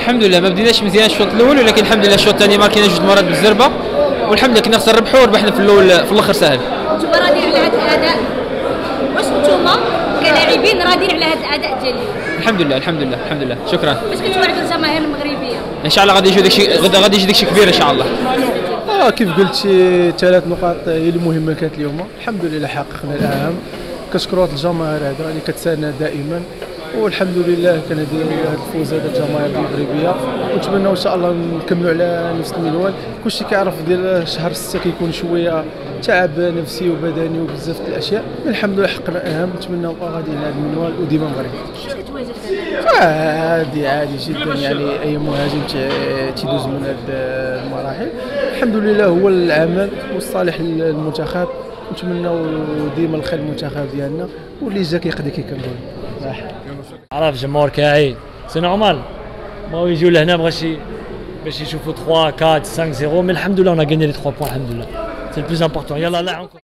الحمد لله ما بديناش مزيان الشوط الاول، ولكن الحمد لله الشوط الثاني ماركينا جوج مرات بالزربه، والحمد لله كنا خصنا نربحوا وربحنا في الاول في الاخر سهل. انتم راضيين على هذا الاداء؟ واش انتم كلاعبين راضيين على هذا الاداء ديال اليوم؟ الحمد لله الحمد لله الحمد لله شكرا. باش كتوعدوا الجماهير المغربيه؟ ان شاء الله غادي يجي داكشي، غدا غادي يجي داكشي كبير ان شاء الله. كيف قلت شي 3 نقاط هي اللي مهمه كانت اليوم، الحمد لله حققنا الاهم. كنشكروا الجماهير هذا اللي كتساندنا دائما، والحمد لله كان هذا الفوز هذا الجماهير المغربيه، ونتمنوا ان شاء الله نكملوا على نفس المنوال. كلشي كيعرف ديال شهر 6 كيكون شويه تعب نفسي وبدني وبزاف الاشياء، الحمد لله حققنا الاهم. نتمنوا غاديين هذا المنوال وديما مغربي. كيفاش كتواجد؟ عادي جدا، يعني اي مهاجم تيدوز من هذه المراحل. الحمد لله هو العمل والصالح للمنتخب، نتمنوا ديما الخير للمنتخب ديالنا، واللي جا كيقضي كي كنقول. عرف الجمهور كاعي سي نورمال، بغاو يجيو لهنا باش يشوفوا 3 4 5 0، مي الحمد لله انا غاني لي 3 بوان الحمد لله، سي البلوز امبورطون. يلا لا